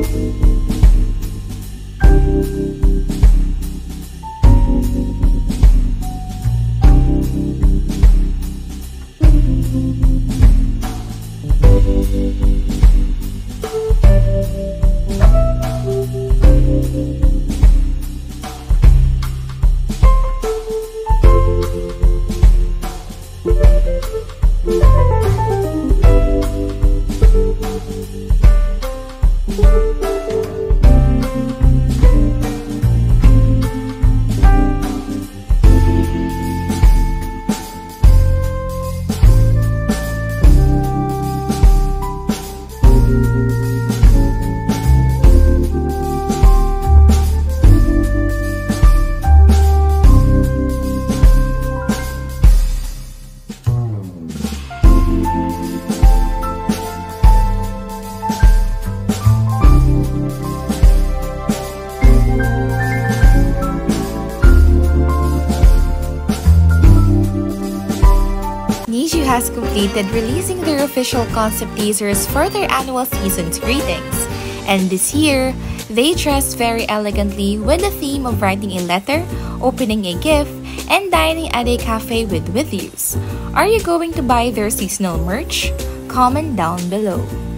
NiziU has completed releasing their official concept teasers for their annual season's greetings. And this year, they dressed very elegantly with the theme of writing a letter, opening a gift, and dining at a cafe with WithUs. Are you going to buy their seasonal merch? Comment down below.